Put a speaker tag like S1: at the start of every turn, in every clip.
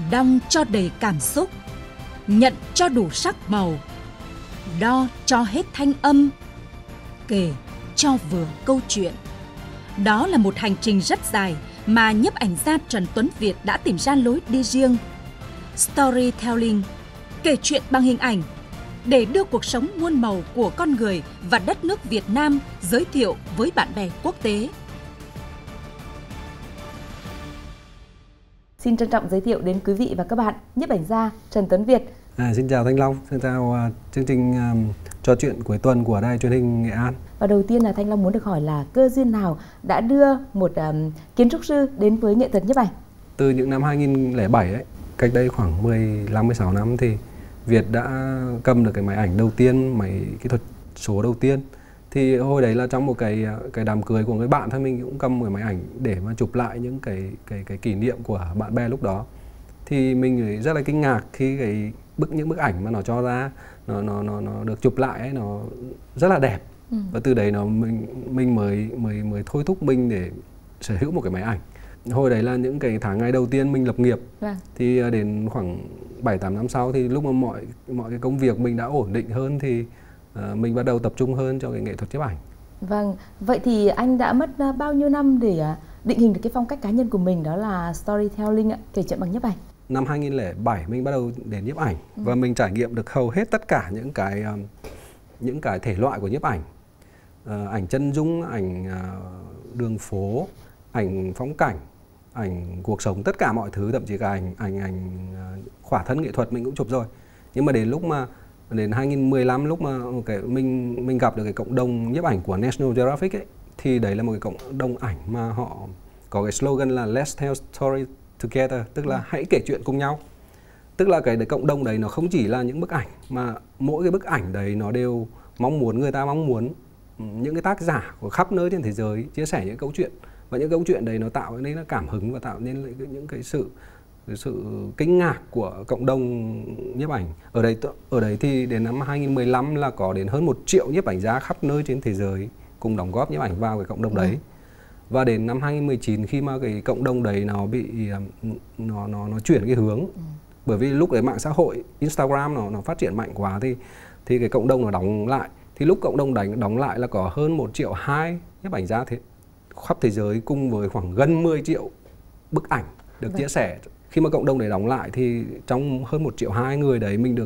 S1: đong cho đầy cảm xúc, nhận cho đủ sắc màu, đo cho hết thanh âm, kể cho vừa câu chuyện. Đó là một hành trình rất dài mà nhiếp ảnh gia Trần Tuấn Việt đã tìm ra lối đi riêng. Storytelling, kể chuyện bằng hình ảnh, để đưa cuộc sống muôn màu của con người và đất nước Việt Nam giới thiệu với bạn bè quốc tế.
S2: Xin trân trọng giới thiệu đến quý vị và các bạn nhiếp ảnh gia Trần Tuấn Việt.
S3: Xin chào Thanh Long, xin chào chương trình trò chuyện cuối tuần của Đài Truyền hình Nghệ An.
S2: Và đầu tiên là Thanh Long muốn được hỏi là cơ duyên nào đã đưa một kiến trúc sư đến với nghệ thuật nhiếp ảnh?
S3: Từ những năm 2007 ấy, cách đây khoảng 15-16 năm thì Việt đã cầm được cái máy ảnh đầu tiên, máy kỹ thuật số đầu tiên. Thì hồi đấy là trong một cái đám cưới của người bạn thôi, mình cũng cầm một máy ảnh để mà chụp lại những cái kỷ niệm của bạn bè lúc đó. Thì mình rất là kinh ngạc khi những bức ảnh mà nó cho ra nó được chụp lại ấy, nó rất là đẹp. Và từ đấy mình mới thôi thúc mình để sở hữu một cái máy ảnh. Hồi đấy là những cái tháng ngày đầu tiên mình lập nghiệp. Thì đến khoảng 7-8 năm sau thì lúc mà mọi cái công việc mình đã ổn định hơn thì mình bắt đầu tập trung hơn cho cái nghệ thuật nhiếp ảnh.
S2: Vâng, vậy thì anh đã mất bao nhiêu năm để định hình được cái phong cách cá nhân của mình, đó là storytelling, kể chuyện bằng nhiếp ảnh?
S3: Năm 2007 mình bắt đầu đến nhiếp ảnh và mình trải nghiệm được hầu hết tất cả những cái thể loại của nhiếp ảnh. Ảnh chân dung, ảnh đường phố, ảnh phong cảnh, ảnh cuộc sống, tất cả mọi thứ, thậm chí cả ảnh khỏa thân nghệ thuật mình cũng chụp rồi. Nhưng mà đến 2015 lúc mà mình gặp được cái cộng đồng nhiếp ảnh của National Geographic ấy, thì đấy là một cái cộng đồng ảnh mà họ có cái slogan là Let's tell story together, tức là hãy kể chuyện cùng nhau. Tức là cái cộng đồng đấy nó không chỉ là những bức ảnh, mà mỗi cái bức ảnh đấy nó đều người ta mong muốn những cái tác giả của khắp nơi trên thế giới chia sẻ những câu chuyện, và những câu chuyện đấy nó tạo nên là cảm hứng và tạo nên những cái sự kinh ngạc của cộng đồng nhiếp ảnh. Ở đấy thì đến năm 2015 là có đến hơn 1 triệu nhiếp ảnh gia khắp nơi trên thế giới cùng đóng góp nhiếp ảnh vào cái cộng đồng đấy. Và đến năm 2019 khi mà cái cộng đồng đấy nó bị nó chuyển cái hướng, bởi vì lúc đấy mạng xã hội Instagram nó phát triển mạnh quá thì cái cộng đồng nó đóng lại. Thì lúc cộng đồng đóng lại là có hơn 1,2 triệu nhiếp ảnh gia khắp thế giới, cùng với khoảng gần 10 triệu bức ảnh được chia sẻ. Khi mà cộng đồng đấy đóng lại thì trong hơn 1,2 triệu người đấy mình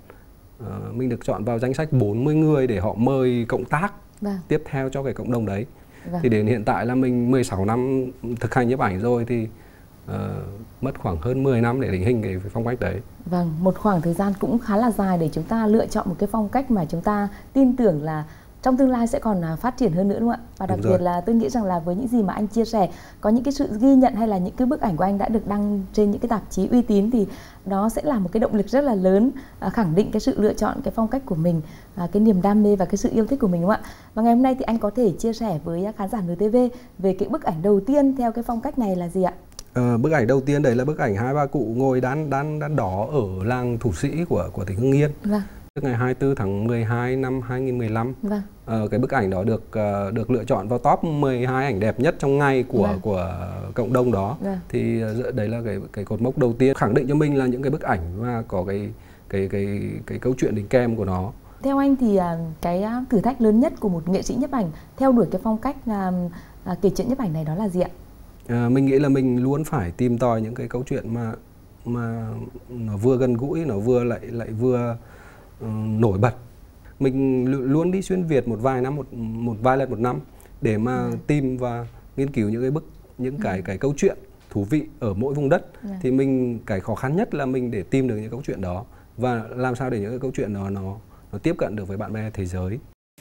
S3: được chọn vào danh sách 40 người để họ mời cộng tác tiếp theo cho cái cộng đồng đấy. Thì đến hiện tại là mình 16 năm thực hành nhiếp ảnh rồi thì mất khoảng hơn 10 năm để định hình cái phong cách đấy.
S2: Vâng, một khoảng thời gian cũng khá là dài để chúng ta lựa chọn một cái phong cách mà chúng ta tin tưởng là trong tương lai sẽ còn phát triển hơn nữa, đúng không ạ? Và đặc biệt là tôi nghĩ rằng là với những gì mà anh chia sẻ, có những cái sự ghi nhận hay là những cái bức ảnh của anh đã được đăng trên những cái tạp chí uy tín, thì đó sẽ là một cái động lực rất là lớn khẳng định cái sự lựa chọn cái phong cách của mình, cái niềm đam mê và cái sự yêu thích của mình, đúng không ạ? Và ngày hôm nay thì anh có thể chia sẻ với khán giả NTV về cái bức ảnh đầu tiên theo cái phong cách này là gì ạ?
S3: Bức ảnh đầu tiên đấy là bức ảnh 2 bà cụ ngồi đan đỏ ở làng Thủ Sĩ của tỉnh Hưng Yên. Ngày 24 tháng 12 năm 2015. Cái bức ảnh đó được lựa chọn vào top 12 ảnh đẹp nhất trong ngày của cộng đồng đó. Thì đấy là cái cột mốc đầu tiên khẳng định cho mình là những cái bức ảnh và có cái câu chuyện đính kèm của nó.
S2: Theo anh thì cái thử thách lớn nhất của một nghệ sĩ nhiếp ảnh theo đuổi cái phong cách kể chuyện nhiếp ảnh này đó là gì ạ?
S3: Mình nghĩ là mình luôn phải tìm tòi những cái câu chuyện mà nó vừa gần gũi, nó vừa lại vừa nổi bật. Mình luôn đi xuyên Việt một vài lần một năm để mà tìm và nghiên cứu những cái câu chuyện thú vị ở mỗi vùng đất. Thì cái khó khăn nhất là mình để tìm được những câu chuyện đó và làm sao để những cái câu chuyện đó nó tiếp cận được với bạn bè thế giới.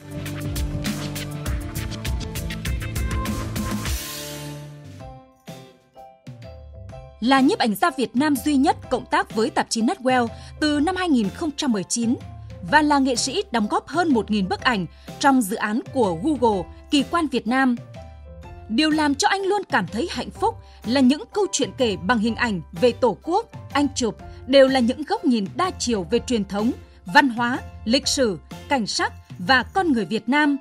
S1: Là nhiếp ảnh gia Việt Nam duy nhất cộng tác với tạp chí Nutwell từ năm 2019 và là nghệ sĩ đóng góp hơn 1.000 bức ảnh trong dự án của Google Kỳ quan Việt Nam. Điều làm cho anh luôn cảm thấy hạnh phúc là những câu chuyện kể bằng hình ảnh về Tổ quốc, anh chụp đều là những góc nhìn đa chiều về truyền thống, văn hóa, lịch sử, cảnh sắc và con người Việt Nam.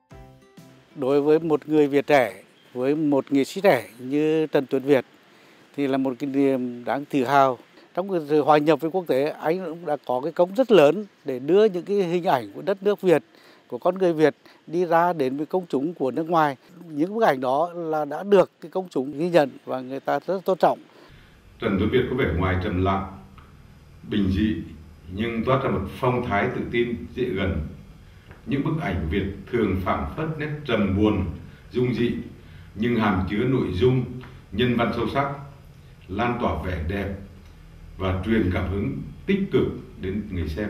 S4: Đối với một người Việt trẻ, với một nghệ sĩ trẻ như Trần Tuấn Việt thì là một cái niềm đáng tự hào. Trong cái sự hòa nhập với quốc tế, anh cũng đã có cái công rất lớn để đưa những cái hình ảnh của đất nước Việt, của con người Việt đi ra đến với công chúng của nước ngoài. Những bức ảnh đó là đã được cái công chúng ghi nhận và người ta rất tôn trọng.
S5: Trần Tuấn Việt có vẻ ngoài trầm lặng, bình dị nhưng toát ra một phong thái tự tin, dễ gần. Những bức ảnh Việt thường phảng phất nét trầm buồn, dung dị nhưng hàm chứa nội dung, nhân văn sâu sắc, lan tỏa vẻ đẹp và truyền cảm hứng tích cực đến người xem.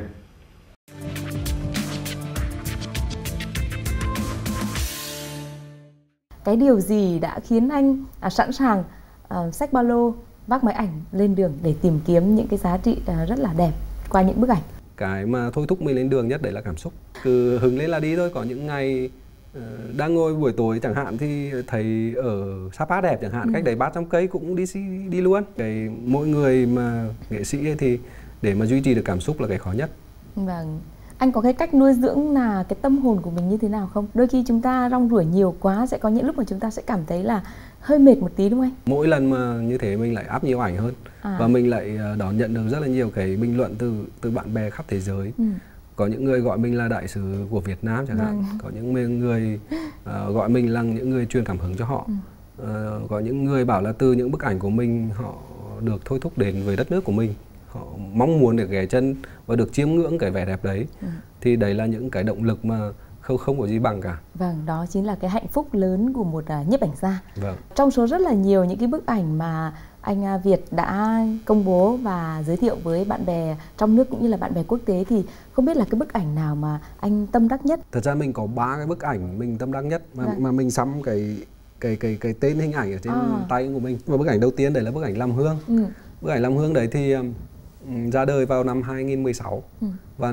S2: Cái điều gì đã khiến anh sẵn sàng xách ba lô, vác máy ảnh lên đường để tìm kiếm những cái giá trị rất là đẹp qua những bức ảnh?
S3: Cái mà thôi thúc mình lên đường nhất đấy là cảm xúc. Cứ hứng lên là đi thôi. Có những ngày đang ngồi buổi tối chẳng hạn thì thấy ở Sapa đẹp chẳng hạn, cách đấy 300 cây cũng đi luôn. Cái mỗi người mà nghệ sĩ ấy thì để mà duy trì được cảm xúc là cái khó nhất.
S2: Vâng. Anh có cái cách nuôi dưỡng là cái tâm hồn của mình như thế nào không? Đôi khi chúng ta rong ruổi nhiều quá, sẽ có những lúc mà chúng ta sẽ cảm thấy là hơi mệt một tí đúng không anh?
S3: Mỗi lần mà như thế mình lại up nhiều ảnh hơn và mình lại đón nhận được rất là nhiều cái bình luận từ bạn bè khắp thế giới. Có những người gọi mình là đại sứ của Việt Nam chẳng hạn, có những người gọi mình là những người truyền cảm hứng cho họ. Có những người bảo là từ những bức ảnh của mình họ được thôi thúc đến với đất nước của mình. Họ mong muốn được ghé chân và được chiêm ngưỡng cái vẻ đẹp đấy. Thì đấy là những cái động lực mà không có gì bằng cả.
S2: Vâng, đó chính là cái hạnh phúc lớn của một nhiếp ảnh gia.
S3: Vâng.
S2: Trong số rất là nhiều những cái bức ảnh mà anh Việt đã công bố và giới thiệu với bạn bè trong nước cũng như là bạn bè quốc tế, thì không biết là cái bức ảnh nào mà anh tâm đắc nhất?
S3: Thật ra mình có 3 cái bức ảnh mình tâm đắc nhất mà mình sắm cái tên hình ảnh ở trên tay của mình. Và bức ảnh đầu tiên đấy là bức ảnh Làm Hương. Bức ảnh Làm Hương đấy thì ra đời vào năm 2016 và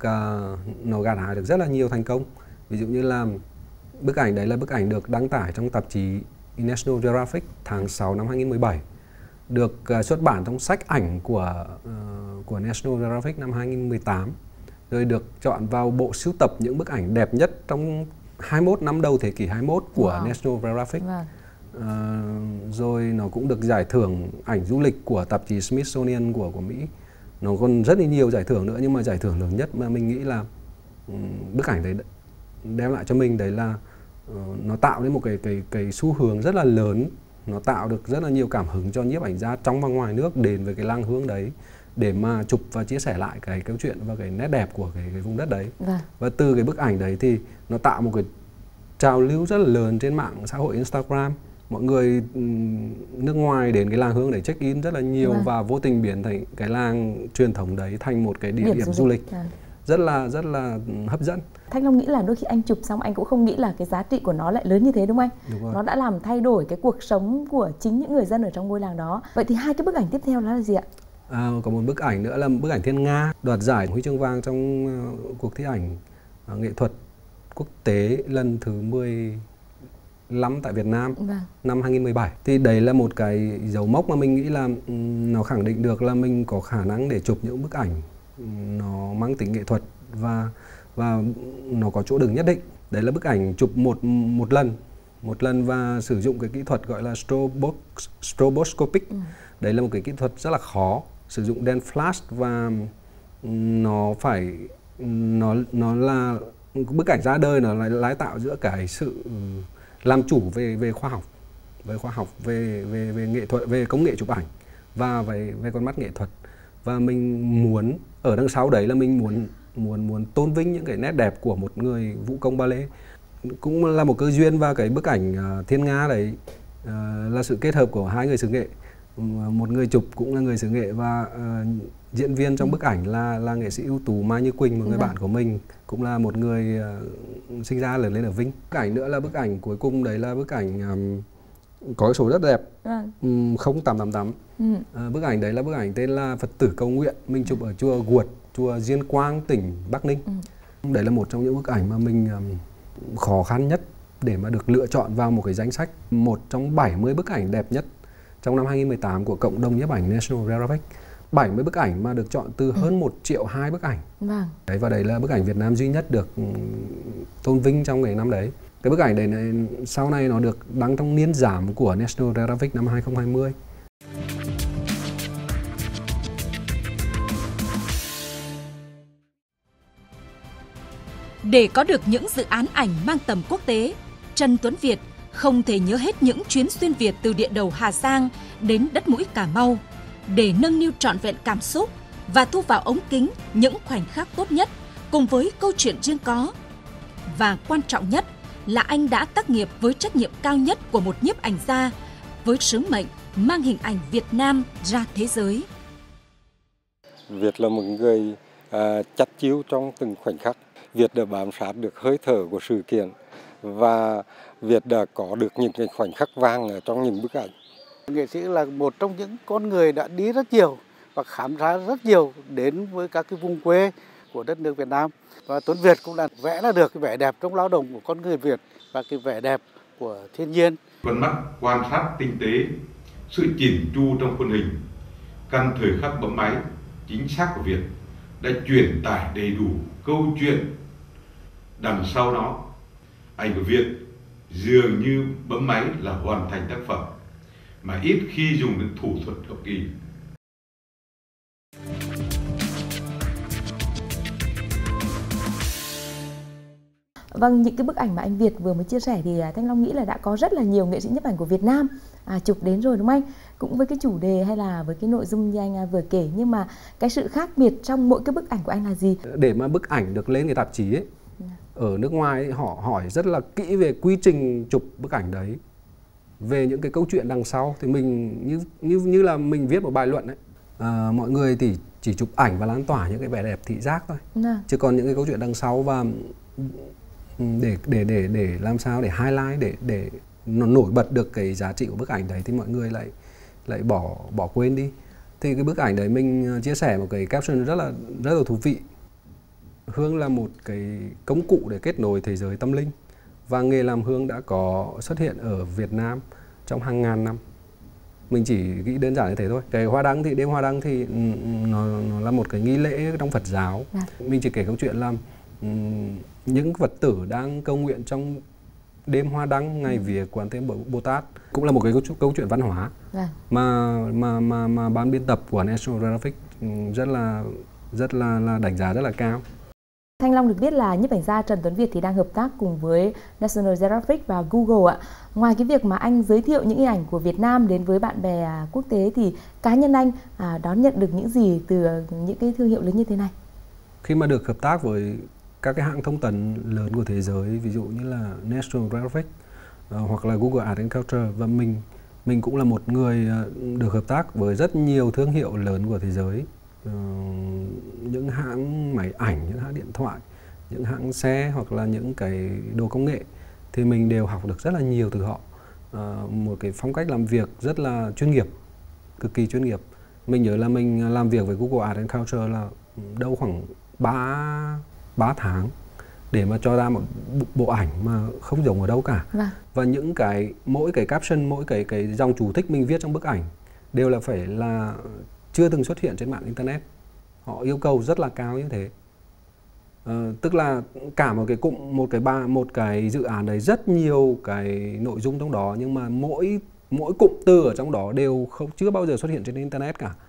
S3: nó gặt hái được rất là nhiều thành công. Ví dụ như là bức ảnh đấy là bức ảnh được đăng tải trong tạp chí National Geographic tháng 6 năm 2017, được xuất bản trong sách ảnh của National Geographic năm 2018, rồi được chọn vào bộ sưu tập những bức ảnh đẹp nhất trong 21 năm đầu thế kỷ 21 của National Geographic. Rồi nó cũng được giải thưởng ảnh du lịch của tạp chí Smithsonian của Mỹ. Nó còn rất là nhiều giải thưởng nữa, nhưng mà giải thưởng lớn nhất mà mình nghĩ là bức ảnh đấy đem lại cho mình đấy là nó tạo nên một cái xu hướng rất là lớn. Nó tạo được rất là nhiều cảm hứng cho nhiếp ảnh gia trong và ngoài nước đến với cái Làng Hương đấy để mà chụp và chia sẻ lại cái câu chuyện và cái nét đẹp của cái vùng đất đấy. Và từ cái bức ảnh đấy thì nó tạo một cái trào lưu rất là lớn trên mạng xã hội Instagram. Mọi người nước ngoài đến cái Làng Hương để check in rất là nhiều và vô tình biến thành cái làng truyền thống đấy thành một cái địa điểm du lịch rất là hấp dẫn.
S2: Thanh Long nghĩ là đôi khi anh chụp xong anh cũng không nghĩ là cái giá trị của nó lại lớn như thế đúng không anh? Đúng rồi. Nó đã làm thay đổi cái cuộc sống của chính những người dân ở trong ngôi làng đó. Vậy thì 2 cái bức ảnh tiếp theo đó là gì ạ?
S3: Có một bức ảnh nữa là bức ảnh Thiên Nga, đoạt giải huy chương vàng trong cuộc thi ảnh nghệ thuật quốc tế lần thứ 15 tại Việt Nam năm 2017. Thì đấy là một cái dấu mốc mà mình nghĩ là nó khẳng định được là mình có khả năng để chụp những bức ảnh nó mang tính nghệ thuật và nó có chỗ đứng nhất định. Đấy là bức ảnh chụp một lần và sử dụng cái kỹ thuật gọi là stroboscopic. Đấy là một cái kỹ thuật rất là khó, sử dụng đèn flash và nó là bức ảnh ra đời, nó lái tạo giữa cái sự làm chủ về khoa học, về nghệ thuật, về công nghệ chụp ảnh và về con mắt nghệ thuật. Và mình muốn ở đằng sau đấy là mình muốn tôn vinh những cái nét đẹp của một người vũ công ballet. Cũng là một cơ duyên, và cái bức ảnh Thiên Nga đấy là sự kết hợp của 2 người xứ nghệ. Một người chụp cũng là người xứ nghệ và diễn viên trong bức ảnh là nghệ sĩ ưu tú Mai Như Quỳnh, một người bạn của mình, cũng là một người sinh ra lớn lên ở Vinh. Bức ảnh nữa là bức ảnh cuối cùng, đấy là bức ảnh có số rất đẹp, 0888. Bức ảnh đấy là bức ảnh tên là Phật tử cầu nguyện. Mình chụp ở chùa Guột, chùa Diên Quang, tỉnh Bắc Ninh. Đấy là một trong những bức ảnh mà mình khó khăn nhất để mà được lựa chọn vào một cái danh sách 1 trong 70 bức ảnh đẹp nhất trong năm 2018 của cộng đồng nhiếp ảnh National Geographic. 70 bức ảnh mà được chọn từ hơn 1,2 triệu bức ảnh. Đấy, và đấy là bức ảnh Việt Nam duy nhất được tôn vinh trong cái năm đấy. Cái bức ảnh đấy sau này nó được đăng trong niên giảm của National Geographic năm 2020.
S1: Để có được những dự án ảnh mang tầm quốc tế, Trần Tuấn Việt không thể nhớ hết những chuyến xuyên Việt từ địa đầu Hà Giang đến đất mũi Cà Mau để nâng niu trọn vẹn cảm xúc và thu vào ống kính những khoảnh khắc tốt nhất cùng với câu chuyện riêng có. Và quan trọng nhất là anh đã tác nghiệp với trách nhiệm cao nhất của một nhiếp ảnh gia với sứ mệnh mang hình ảnh Việt Nam ra thế giới.
S6: Việt là một người chắt chiu trong từng khoảnh khắc. Việt đã bám sát được hơi thở của sự kiện và Việt đã có được những cái khoảnh khắc vàng ở trong những bức ảnh.
S4: Nghệ sĩ là một trong những con người đã đi rất nhiều và khám phá rất nhiều đến với các cái vùng quê của đất nước Việt Nam. Và Tuấn Việt cũng đã vẽ ra được cái vẻ đẹp trong lao động của con người Việt và cái vẻ đẹp của thiên nhiên.
S5: Con mắt quan sát tinh tế, sự chỉn chu trong khuôn hình, căn thời khắc bấm máy chính xác của Việt đã truyền tải đầy đủ câu chuyện đằng sau nó. Ảnh của Việt dường như bấm máy là hoàn thành tác phẩm mà ít khi dùng đến thủ thuật hậu kỳ.
S2: Vâng, những cái bức ảnh mà anh Việt vừa mới chia sẻ thì Thanh Long nghĩ là đã có rất là nhiều nghệ sĩ nhiếp ảnh của Việt Nam chụp đến rồi đúng không anh? Cũng với cái chủ đề hay là với cái nội dung như anh vừa kể, nhưng mà cái sự khác biệt trong mỗi cái bức ảnh của anh là gì?
S3: Để mà bức ảnh được lên cái tạp chí ấy, ở nước ngoài ấy, họ hỏi rất là kỹ về quy trình chụp bức ảnh đấy, về những cái câu chuyện đằng sau. Thì mình như là mình viết một bài luận ấy, mọi người thì chỉ chụp ảnh và lan tỏa những cái vẻ đẹp thị giác thôi, chứ còn những cái câu chuyện đằng sau và để làm sao để highlight, để nó nổi bật được cái giá trị của bức ảnh đấy thì mọi người lại bỏ quên đi. Thì cái bức ảnh đấy mình chia sẻ một cái caption rất là thú vị. Hương là một cái công cụ để kết nối thế giới tâm linh, và nghề làm hương đã có xuất hiện ở Việt Nam trong hàng ngàn năm. Mình chỉ nghĩ đơn giản như thế thôi. Cái hoa đăng thì đêm hoa đăng thì nó là một cái nghi lễ trong Phật giáo. Mình chỉ kể câu chuyện là những Phật tử đang cầu nguyện trong đêm hoa đăng ngày vía Quán Thế Âm Bồ Tát, cũng là một cái câu chuyện văn hóa mà ban biên tập của National Geographic rất là đánh giá rất là cao.
S2: Thanh Long được biết là nhiếp ảnh gia Trần Tuấn Việt thì đang hợp tác cùng với National Geographic và Google ạ. Ngoài cái việc mà anh giới thiệu những hình ảnh của Việt Nam đến với bạn bè quốc tế thì cá nhân anh đón nhận được những gì từ những cái thương hiệu lớn như thế này?
S3: Khi mà được hợp tác với các cái hãng thông tấn lớn của thế giới, ví dụ như là National Geographic hoặc là Google Art and Culture, và mình cũng là một người được hợp tác với rất nhiều thương hiệu lớn của thế giới, những hãng máy ảnh, những hãng điện thoại, những hãng xe hoặc là những cái đồ công nghệ, thì mình đều học được rất là nhiều từ họ. Một cái phong cách làm việc rất là chuyên nghiệp, cực kỳ chuyên nghiệp. Mình nhớ là mình làm việc với Google Art and Culture là đâu khoảng 3 tháng để mà cho ra một bộ ảnh mà không giống ở đâu cả. Và những mỗi cái caption, mỗi cái dòng chú thích mình viết trong bức ảnh đều là phải là chưa từng xuất hiện trên mạng internet. Họ yêu cầu rất là cao như thế. Tức là cả một cái dự án đấy rất nhiều cái nội dung trong đó, nhưng mà mỗi cụm từ ở trong đó đều chưa bao giờ xuất hiện trên internet cả.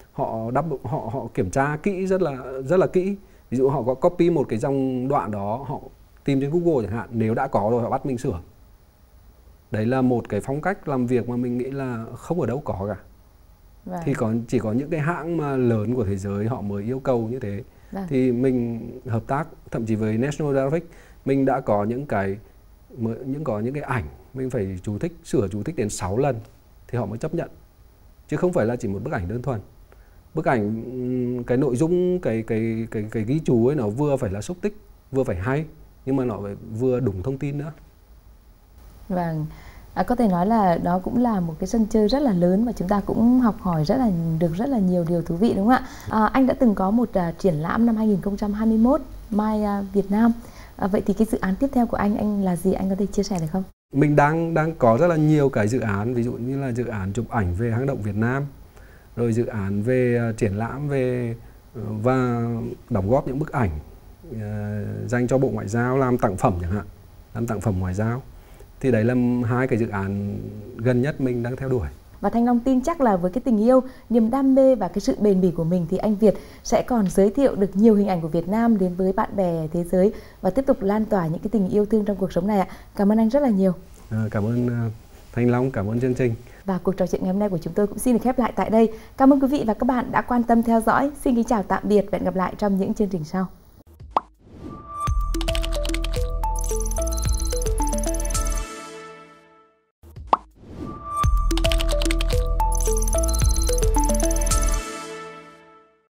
S3: Họ kiểm tra kỹ rất là kỹ. Ví dụ họ có copy một cái dòng đoạn đó, họ tìm trên Google chẳng hạn, nếu đã có rồi họ bắt mình sửa. Đấy là một cái phong cách làm việc mà mình nghĩ là không ở đâu có cả. Thì chỉ có những cái hãng mà lớn của thế giới họ mới yêu cầu như thế. Thì mình hợp tác thậm chí với National Geographic, mình đã có những cái ảnh mình phải sửa chú thích đến 6 lần thì họ mới chấp nhận, chứ không phải là chỉ một bức ảnh đơn thuần. Bức ảnh, cái nội dung, cái ghi chú ấy nó vừa phải là xúc tích, vừa phải hay, nhưng mà nó phải vừa đúng thông tin nữa.
S2: Vâng, có thể nói là đó cũng là một cái sân chơi rất là lớn và chúng ta cũng học hỏi được rất là nhiều điều thú vị đúng không ạ? Anh đã từng có một triển lãm năm 2021 My Việt Nam. Vậy thì cái dự án tiếp theo của anh là gì? Anh có thể chia sẻ được không?
S3: Mình đang có rất là nhiều cái dự án, ví dụ như là dự án chụp ảnh về hang động Việt Nam, rồi dự án về triển lãm và đóng góp những bức ảnh dành cho Bộ Ngoại giao làm tặng phẩm chẳng hạn, làm tặng phẩm ngoại giao. Thì đấy là 2 cái dự án gần nhất mình đang theo đuổi.
S2: Và Thanh Long tin chắc là với cái tình yêu, niềm đam mê và cái sự bền bỉ của mình thì anh Việt sẽ còn giới thiệu được nhiều hình ảnh của Việt Nam đến với bạn bè thế giới và tiếp tục lan tỏa những cái tình yêu thương trong cuộc sống này ạ. Cảm ơn anh rất là nhiều.
S3: Cảm ơn Thanh Long, cảm ơn chương trình.
S2: Và cuộc trò chuyện ngày hôm nay của chúng tôi cũng xin được khép lại tại đây. Cảm ơn quý vị và các bạn đã quan tâm theo dõi. Xin kính chào tạm biệt và hẹn gặp lại trong những chương trình sau.